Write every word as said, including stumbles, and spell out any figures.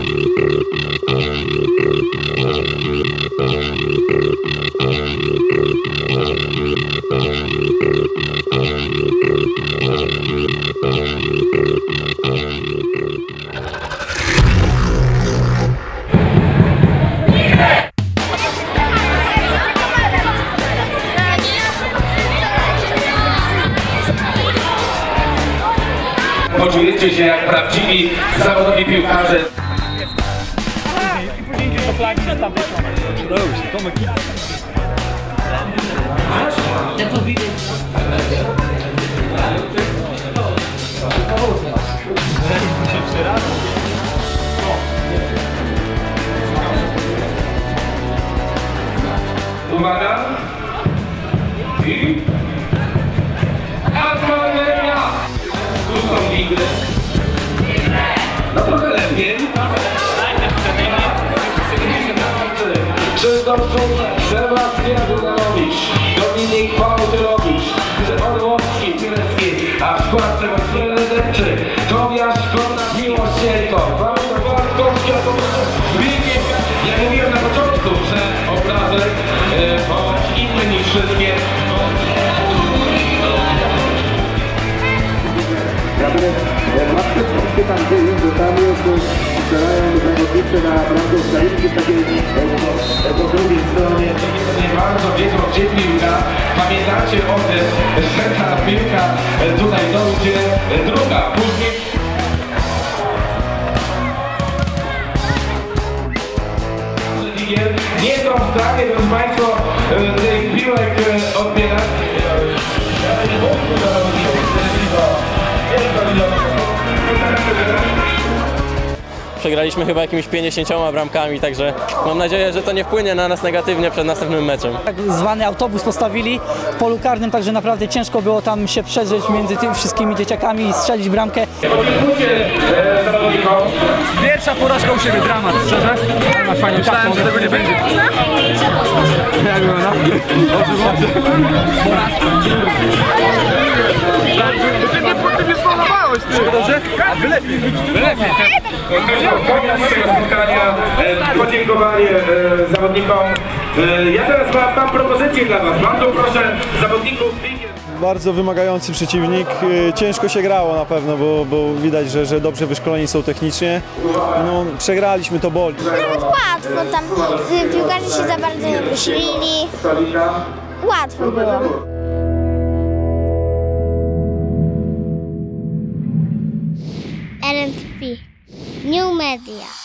Poczujecie się jak prawdziwi zawodowi piłkarze. I później idziesz do flagi z tamtej strony. Udało się, Tomek. Ja to widzę. Uwaga! I... Aktualnia! Tu są ligry. No trochę lepiej. Krzysztofów Sebastian Dudanowicz, Dominik Pałtyrowicz, Orłowski, Pilecki, a w składce Marcin Dęczy, Tobiasz Konrad Miłosierko, Waldemar Bartkowski, Zbigniew. Ja mówiłem na początku, że obrazek e, inny niż wszystkie. Matce wszystkie tam dzieje, bo tam już strzelają zawodnicy na bramkę Ukrainki, takiej po drugiej stronie. Nie bardzo wiedzą, gdzie piłka. Pamiętacie o tym, że ta piłka tutaj dojdzie druga, później... Nie są w stanie, proszę Państwa, tych piłek odbierać. Przegraliśmy chyba jakimiś pięćdziesięcioma bramkami, także mam nadzieję, że to nie wpłynie na nas negatywnie przed następnym meczem. Tak zwany autobus postawili w polu karnym, także naprawdę ciężko było tam się przedrzeć między tymi wszystkimi dzieciakami i strzelić bramkę. Pierwsza porażka u siebie, dramat, szczerze? Masz fajną Myślałem, że tego nie będzie. Jak było, no? Ty nie, ty nie spalowałeś, ty! Dobrze? Wylepiej, wylepiej. Spotkania, podziękowanie zawodnikom. Ja teraz mam, mam propozycję dla Was. Mam tu proszę zawodników. Bardzo wymagający przeciwnik. Ciężko się grało na pewno, bo, bo widać, że, że dobrze wyszkoleni są technicznie. No, przegraliśmy, to boli. Nawet łatwo, tam piłkarze się za bardzo nie wysilili. Łatwo było. R N P New Media.